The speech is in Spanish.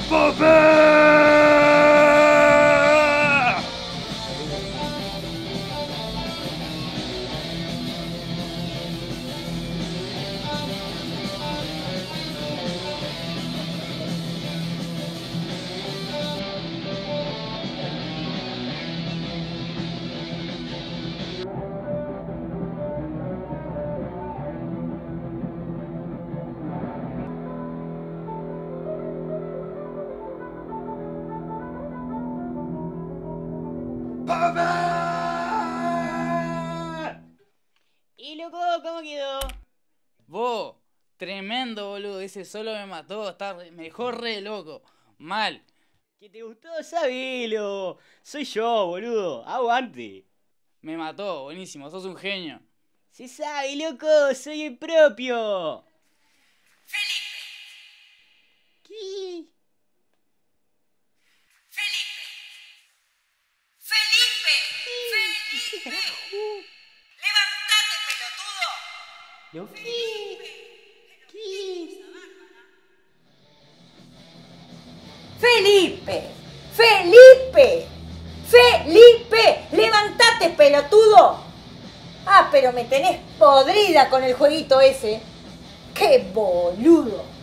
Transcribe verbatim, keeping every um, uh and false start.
¿Y loco, cómo quedó? Vos, tremendo boludo, ese solo me mató, está re- me dejó re loco, mal. ¿Que te gustó? Sabelo. Soy yo, boludo. Aguante. Me mató, buenísimo, sos un genio. Se sabe, loco, soy el propio. Felipe. ¿Qué? Felipe. Felipe. Felipe. Levantate, pelotudo. ¿Lo qué? ¿Qué? Felipe. Felipe. Felipe. Levantate, pelotudo. Ah, pero me tenés podrida con el jueguito ese. ¡Qué boludo!